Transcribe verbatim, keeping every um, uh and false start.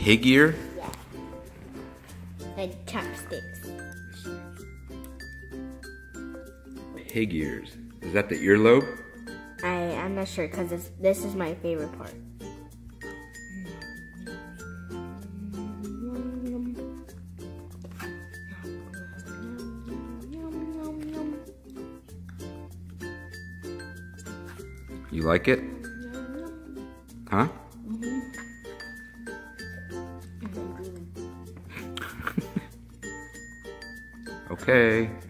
pig ear? Yeah. And chopsticks. Pig ears. Is that the earlobe? I, I'm not sure because this is my favorite part. You like it? Huh? Okay.